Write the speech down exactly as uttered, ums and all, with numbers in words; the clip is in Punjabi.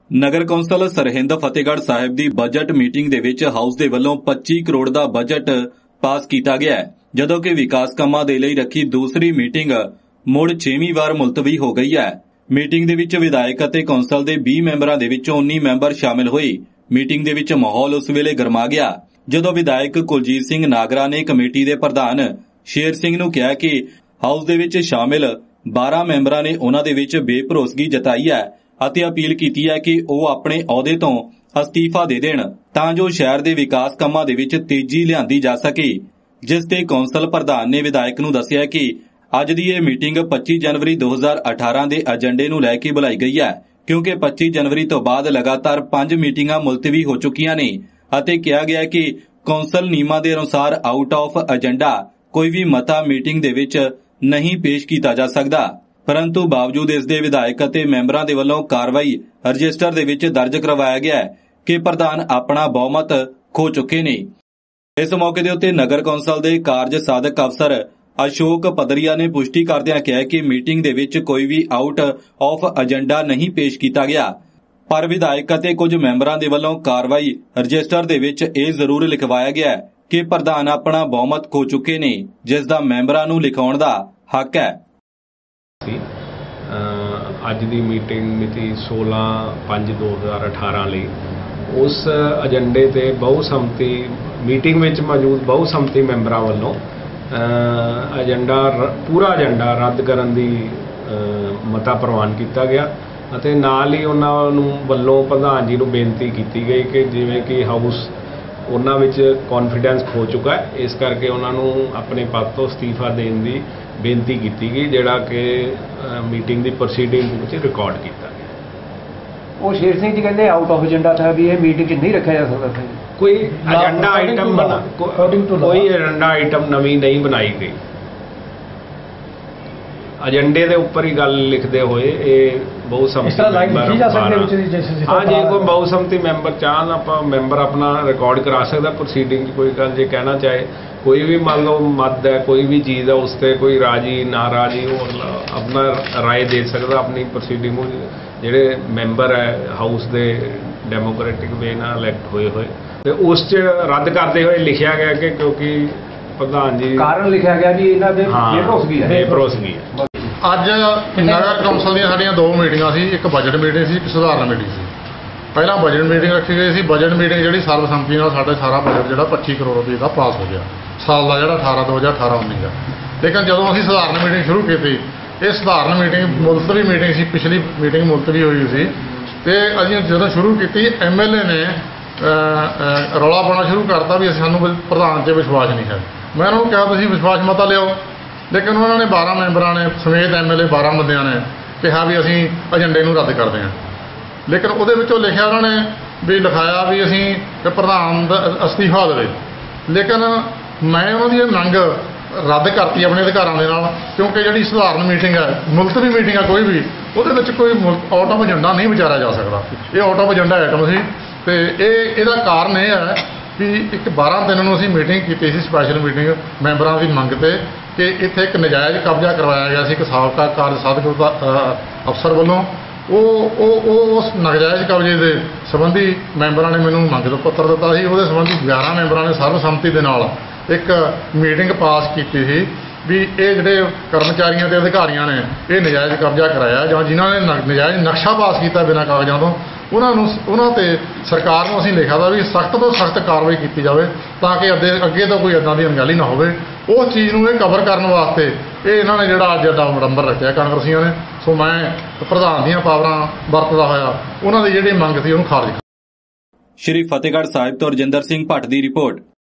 ਨਗਰ ਕੌਂਸਲ ਸਰਹਿੰਦ ਫਤਿਹਗੜ੍ਹ ਸਾਹਿਬ ਦੀ ਬਜਟ ਮੀਟਿੰਗ ਦੇ ਵਿੱਚ ਹਾਊਸ ਦੇ ਵੱਲੋਂ ਪੱਚੀ ਕਰੋੜ ਦਾ ਬਜਟ ਪਾਸ ਕੀਤਾ ਗਿਆ ਹੈ, ਜਦੋਂ ਕਿ ਵਿਕਾਸ ਕੰਮਾਂ ਦੇ ਲਈ ਰੱਖੀ ਦੂਸਰੀ ਮੀਟਿੰਗ ਮੁੜ ਛੇਵੀਂ ਵਾਰ ਮੁਲਤਵੀ ਹੋ ਗਈ ਹੈ। ਮੀਟਿੰਗ ਦੇ ਵਿੱਚ ਵਿਧਾਇਕ ਅਤੇ ਕੌਂਸਲ ਦੇ ਵੀਹ ਮੈਂਬਰਾਂ ਦੇ ਵਿੱਚੋਂ ਉੱਨੀ ਮੈਂਬਰ ਸ਼ਾਮਿਲ ਹੋਏ। ਮੀਟਿੰਗ ਦੇ ਵਿੱਚ ਮਾਹੌਲ ਉਸ ਵੇਲੇ ਗਰਮਾ ਗਿਆ ਜਦੋਂ ਵਿਧਾਇਕ ਕੁਲਜੀਤ ਸਿੰਘ ਨਾਗਰਾ ਨੇ ਕਮੇਟੀ ਦੇ ਪ੍ਰਧਾਨ ਸ਼ੇਰ ਸਿੰਘ ਨੂੰ ਕਿਹਾ ਕਿ ਹਾਊਸ ਦੇ ਵਿੱਚ ਸ਼ਾਮਿਲ ਬਾਰਾਂ ਮੈਂਬਰਾਂ ਨੇ ਉਹਨਾਂ ਦੇ ਵਿੱਚ ਬੇਭਰੋਸਗੀ ਜਤਾਈ ਹੈ ਅਤੇ ਅਪੀਲ ਕੀਤੀ ਹੈ ਕਿ ਉਹ ਆਪਣੇ ਅਹੁਦੇ ਤੋਂ ਅਸਤੀਫਾ ਦੇ ਦੇਣ ਤਾਂ ਜੋ ਸ਼ਹਿਰ ਦੇ ਵਿਕਾਸ ਕੰਮਾਂ ਦੇ ਵਿੱਚ ਤੇਜ਼ੀ ਲਿਆਂਦੀ ਜਾ ਸਕੇ। ਜਿਸ ਤੇ ਕੌਂਸਲ ਪ੍ਰਧਾਨ ਨੇ ਵਿਧਾਇਕ ਨੂੰ ਦੱਸਿਆ ਕਿ ਅੱਜ ਦੀ ਇਹ ਮੀਟਿੰਗ ਪੱਚੀ ਜਨਵਰੀ ਦੋ ਹਜ਼ਾਰ ਅਠਾਰਾਂ ਦੇ ਏਜੰਡੇ ਨੂੰ ਲੈ ਕੇ ਬੁਲਾਈ ਗਈ ਹੈ, ਕਿਉਂਕਿ ਪੱਚੀ ਜਨਵਰੀ ਤੋਂ ਬਾਅਦ ਲਗਾਤਾਰ ਪੰਜ ਮੀਟਿੰਗਾਂ ਮੁਲਤਵੀ ਹੋ ਚੁੱਕੀਆਂ ਨੇ ਅਤੇ ਕਿਹਾ ਗਿਆ ਕਿ ਕੌਂਸਲ ਨਿਯਮਾਂ ਦੇ ਅਨੁਸਾਰ ਆਊਟ ਆਫ ਏਜੰਡਾ ਕੋਈ ਵੀ ਮਤਾ ਮੀਟਿੰਗ ਦੇ ਵਿੱਚ ਨਹੀਂ ਪੇਸ਼ ਕੀਤਾ ਜਾ ਸਕਦਾ। ਪਰੰਤੂ ਬਾਵਜੂਦ ਇਸ ਦੇ ਵਿਧਾਇਕ ਅਤੇ ਮੈਂਬਰਾਂ ਦੇ ਵੱਲੋਂ ਕਾਰਵਾਈ ਰਜਿਸਟਰ ਦੇ ਵਿੱਚ ਦਰਜ ਕਰਵਾਇਆ ਗਿਆ ਹੈ ਕਿ ਪ੍ਰਧਾਨ ਆਪਣਾ ਬਹੁਮਤ ਖੋ ਚੁੱਕੇ ਨੇ। ਇਸ ਮੌਕੇ ਦੇ ਉੱਤੇ ਨਗਰ ਕੌਂਸਲ ਦੇ ਕਾਰਜ ਸਾਧਕ ਅਫਸਰ ਅਸ਼ੋਕ ਪਦਰੀਆ ਨੇ ਪੁਸ਼ਟੀ ਕਰਦਿਆਂ ਕਿਹਾ ਕਿ ਮੀਟਿੰਗ ਦੇ ਵਿੱਚ ਕੋਈ ਵੀ ਆਊਟ ਆਫ ਏਜੰਡਾ ਨਹੀਂ ਪੇਸ਼ ਕੀਤਾ ਗਿਆ, ਪਰ ਵਿਧਾਇਕ ਅਤੇ ਕੁਝ ਮੈਂਬਰਾਂ ਦੇ ਵੱਲੋਂ ਕਾਰਵਾਈ ਰਜਿਸਟਰ ਦੇ ਵਿੱਚ ਇਹ ਜ਼ਰੂਰ ਲਿਖਵਾਇਆ ਗਿਆ ਕਿ ਪ੍ਰਧਾਨ ਆਪਣਾ ਬਹੁਮਤ ਖੋ ਚੁੱਕੇ ਨੇ, ਜਿਸ ਦਾ ਮੈਂਬਰਾਂ ਨੂੰ ਲਿਖਾਉਣ ਦਾ ਹੱਕ ਹੈ। ਅੱਜ ਦੀ ਮੀਟਿੰਗ ਮਿਤੀ ਸੋਲਾਂ ਪੰਜ ਦੋ ਹਜ਼ਾਰ ਅਠਾਰਾਂ ਲਈ ਉਸ ਏਜੰਡੇ ਤੇ ਬਹੁਸੰਮਤੀ ਮੀਟਿੰਗ ਵਿੱਚ ਮੌਜੂਦ ਬਹੁਸੰਮਤੀ ਮੈਂਬਰਾਂ ਵੱਲੋਂ ਏਜੰਡਾ ਪੂਰਾ ਏਜੰਡਾ ਰੱਦ ਕਰਨ ਦੀ ਮਤਾ ਪ੍ਰਵਾਨ ਕੀਤਾ ਗਿਆ ਅਤੇ ਨਾਲ ਹੀ ਉਹਨਾਂ ਨੂੰ ਵੱਲੋਂ ਪ੍ਰਧਾਨ ਜੀ ਨੂੰ ਬੇਨਤੀ ਕੀਤੀ ਗਈ ਕਿ ਜਿਵੇਂ ਕਿ ਹਾਊਸ ਉਹਨਾਂ ਵਿੱਚ ਕੌਨਫੀਡੈਂਸ ਖੋ ਚੁੱਕਾ ਹੈ, ਇਸ ਕਰਕੇ ਉਹਨਾਂ ਨੂੰ ਆਪਣੇ ਪਦ ਤੋਂ ਅਸਤੀਫਾ ਦੇਣ ਦੀ ਬੇਨਤੀ ਕੀਤੀ ਗਈ, ਜਿਹੜਾ ਕਿ ਮੀਟਿੰਗ ਦੀ ਪ੍ਰੋਸੀਡਿੰਗ ਵਿੱਚ ਰਿਕਾਰਡ ਕੀਤਾ ਗਿਆ। ਉਹ ਸ਼ੇਰ ਸਿੰਘ ਜੀ ਕਹਿੰਦੇ ਆਊਟ ਆਫ ਏਜੰਡਾ ਥਾ ਵੀ ਇਹ ਮੀਟਿੰਗ 'ਚ ਨਹੀਂ ਰੱਖਿਆ ਜਾ ਸਕਦਾ, ਕੋਈ ਏਜੰਡਾ ਆਈਟਮ ਬਣਾ ਕੋਈ ਏਜੰਡਾ ਆਈਟਮ ਨਵੀਂ ਨਹੀਂ ਬਣਾਈ ਗਈ। ਏਜੰਡੇ ਦੇ ਉੱਪਰ ਹੀ ਗੱਲ ਲਿਖਦੇ ਹੋਏ ਇਹ ਬਹੁਸੰਮਤੀ ਹਾਂ ਜੇ ਕੋਈ ਬਹੁਸੰਮਤੀ ਮੈਂਬਰ ਚਾਹਣ ਆਪਾਂ ਮੈਂਬਰ ਆਪਣਾ ਰਿਕਾਰਡ ਕਰਾ ਸਕਦਾ ਪ੍ਰੋਸੀਡਿੰਗ 'ਚ, ਕੋਈ ਗੱਲ ਜੇ ਕਹਿਣਾ ਚਾਹੇ ਕੋਈ ਵੀ ਮੰਨ ਲਓ ਮਤ ਹੈ ਕੋਈ ਵੀ ਚੀਜ਼ ਹੈ ਉਸ 'ਤੇ ਕੋਈ ਰਾਜੀ ਨਾਰਾਜ਼ੀ ਉਹ ਆਪਣਾ ਰਾਏ ਦੇ ਸਕਦਾ ਆਪਣੀ ਪ੍ਰੋਸੀਡਿੰਗ ਨੂੰ। ਜਿਹੜੇ ਮੈਂਬਰ ਹੈ ਹਾਊਸ ਦੇ ਡੈਮੋਕ੍ਰੈਟਿਕ ਵੇ ਨਾਲ ਇਲੈਕਟ ਹੋਏ ਹੋਏ ਤੇ ਉਸ 'ਚ ਰੱਦ ਕਰਦੇ ਹੋਏ ਲਿਖਿਆ ਗਿਆ ਕਿ ਕਿਉਂਕਿ ਪ੍ਰਧਾਨ ਜੀ ਕਾਰਨ ਲਿਖਿਆ ਗਿਆ ਵੀ ਇਹਨਾਂ ਦੇ ਬੇਭਰੋਸਗੀ ਹੈ ਬੇਭਰੋਸਗੀ ਹੈ। ਅੱਜ ਨਗਰ ਕੌਂਸਲ ਦੀਆਂ ਸਾਡੀਆਂ ਦੋ ਮੀਟਿੰਗਾਂ ਸੀ, ਇੱਕ ਬਜਟ ਮੀਟਿੰਗ ਸੀ, ਇੱਕ ਸਧਾਰਨ ਮੀਟਿੰਗ ਸੀ। ਪਹਿਲਾਂ ਬਜਟ ਮੀਟਿੰਗ ਰੱਖੀ ਗਈ ਸੀ। ਬਜਟ ਮੀਟਿੰਗ ਜਿਹੜੀ ਸਰਬਸੰਮਤੀ ਨਾਲ ਸਾਡਾ ਸਾਰਾ ਬਜਟ ਜਿਹੜਾ ਪੱਚੀ ਕਰੋੜ ਰੁਪਏ ਦਾ ਪਾਸ ਹੋ ਗਿਆ ਸਾਲ ਦਾ, ਜਿਹੜਾ ਅਠਾਰਾਂ ਦੋ ਹਜ਼ਾਰ ਅਠਾਰਾਂ ਉੱਨੀ ਦਾ। ਲੇਕਿਨ ਜਦੋਂ ਅਸੀਂ ਸਧਾਰਨ ਮੀਟਿੰਗ ਸ਼ੁਰੂ ਕੀਤੀ, ਇਹ ਸਧਾਰਨ ਮੀਟਿੰਗ ਮੁਲਤਵੀ ਮੀਟਿੰਗ ਸੀ, ਪਿਛਲੀ ਮੀਟਿੰਗ ਮੁਲਤਵੀ ਹੋਈ ਸੀ ਤੇ ਅਸੀਂ ਜਦੋਂ ਸ਼ੁਰੂ ਕੀਤੀ ਐਮ ਐਲ ਏ ਨੇ ਰੌਲਾ ਪਾਉਣਾ ਸ਼ੁਰੂ ਕਰਤਾ ਵੀ ਸਾਨੂੰ ਪ੍ਰਧਾਨ 'ਤੇ ਵਿਸ਼ਵਾਸ ਨਹੀਂ ਹੈ। ਮੈਂ ਉਹਨਾਂ ਨੂੰ ਕਿਹਾ ਤੁਸੀਂ ਵਿਸ਼ਵਾਸ ਮਤਾ ਲਿਆਓ, ਲੇਕਿਨ ਉਹਨਾਂ ਨੇ ਬਾਰਾਂ ਮੈਂਬਰਾਂ ਨੇ ਸਮੇਤ ਐਮ ਐਲ ਏ ਬਾਰਾਂ ਬੰਦਿਆਂ ਨੇ ਕਿਹਾ ਵੀ ਅਸੀਂ ਏਜੰਡੇ ਨੂੰ ਰੱਦ ਕਰਦੇ ਹਾਂ। ਲੇਕਿਨ ਉਹਦੇ ਵਿੱਚੋਂ ਲਿਖਿਆ ਉਹਨਾਂ ਨੇ ਵੀ ਲਿਖਾਇਆ ਵੀ ਅਸੀਂ ਪ੍ਰਧਾਨ ਦਾ ਅਸਤੀਫਾ ਦੇਵੇ, ਲੇਕਿਨ ਮੈਂ ਉਹਨਾਂ ਦੀ ਮੰਗ ਰੱਦ ਕਰਤੀ ਆਪਣੇ ਅਧਿਕਾਰਾਂ ਦੇ ਨਾਲ, ਕਿਉਂਕਿ ਜਿਹੜੀ ਸਧਾਰਨ ਮੀਟਿੰਗ ਹੈ ਮੁਲਤਵੀ ਮੀਟਿੰਗ ਹੈ ਕੋਈ ਵੀ, ਉਹਦੇ ਵਿੱਚ ਕੋਈ ਆਊਟ ਆਫ ਏਜੰਡਾ ਨਹੀਂ ਵਿਚਾਰਿਆ ਜਾ ਸਕਦਾ। ਇਹ ਆਊਟ ਆਫ ਏਜੰਡਾ ਆਈਟਮ ਸੀ ਤੇ ਇਹ ਇਹਦਾ ਕਾਰਨ ਇਹ ਹੈ ਵੀ ਇੱਕ ਬਾਰਾਂ ਦਿਨ ਨੂੰ ਅਸੀਂ ਮੀਟਿੰਗ ਕੀਤੀ ਸੀ, ਸਪੈਸ਼ਲ ਮੀਟਿੰਗ ਮੈਂਬਰਾਂ ਦੀ ਮੰਗ ਤੇ ਕਿ ਇੱਥੇ ਇੱਕ ਨਜਾਇਜ਼ ਕਬਜ਼ਾ ਕਰਵਾਇਆ ਗਿਆ ਸੀ ਇੱਕ ਸਾਬਕਾ ਕਾਰਜ ਸਾਧਕ ਅਫਸਰ ਵੱਲੋਂ। ਉਹ ਉਹ ਉਹ ਉਸ ਨਾਜਾਇਜ਼ ਕਬਜ਼ੇ ਦੇ ਸੰਬੰਧੀ ਮੈਂਬਰਾਂ ਨੇ ਮੈਨੂੰ ਮੰਗ ਪੱਤਰ ਦਿੱਤਾ ਸੀ। ਉਹਦੇ ਸੰਬੰਧੀ ਗਿਆਰਾਂ ਮੈਂਬਰਾਂ ਨੇ ਸਰਬਸੰਮਤੀ ਦੇ ਨਾਲ ਇੱਕ ਮੀਟਿੰਗ ਪਾਸ ਕੀਤੀ ਸੀ ਵੀ ਇਹ ਜਿਹੜੇ ਕਰਮਚਾਰੀਆਂ ਤੇ ਅਧਿਕਾਰੀਆਂ ਨੇ ਇਹ ਨਜਾਇਜ਼ ਕਬਜ਼ਾ ਕਰਾਇਆ ਜਾਂ ਜਿਨ੍ਹਾਂ ਨੇ ਨਜਾਇਜ਼ ਨਕਸ਼ਾ ਪਾਸ ਕੀਤਾ ਬਿਨਾਂ ਕਾਗਜ਼ਾਂ ਤੋਂ, ਉਹਨਾਂ ਨੂੰ ਉਹਨਾਂ 'ਤੇ ਸਰਕਾਰ ਨੂੰ ਅਸੀਂ ਲਿਖਿਆ ਦਾ ਵੀ ਸਖਤ ਤੋਂ ਸਖਤ ਕਾਰਵਾਈ ਕੀਤੀ ਜਾਵੇ ਤਾਂ ਕਿ ਅੱਗੇ ਅੱਗੇ ਤੋਂ ਕੋਈ ਇੱਦਾਂ ਦੀ ਅਣਗਹਿਲੀ ਨਾ ਹੋਵੇ। ਉਸ ਚੀਜ਼ ਨੂੰ ਇਹ ਕਵਰ ਕਰਨ ਵਾਸਤੇ ਇਹ ਇਹਨਾਂ ਨੇ ਜਿਹੜਾ ਅੱਜ ਦਾ ਨੰਬਰ ਰੱਖਿਆ ਕਾਂਗਰਸੀਆਂ ਨੇ। ਸੋ ਮੈਂ ਪ੍ਰਧਾਨ ਦੀਆਂ ਪਾਵਰਾਂ ਵਰਤਦਾ ਹੋਇਆ ਉਹਨਾਂ ਦੀ ਜਿਹੜੀ ਮੰਗ ਸੀ ਉਹਨੂੰ ਖਾਰਜ। ਸ਼੍ਰੀ ਫਤਿਹਗੜ੍ਹ ਸਾਹਿਬ ਤੋਂ ਰਜਿੰਦਰ ਸਿੰਘ ਭੱਟ ਦੀ ਰਿਪੋਰਟ।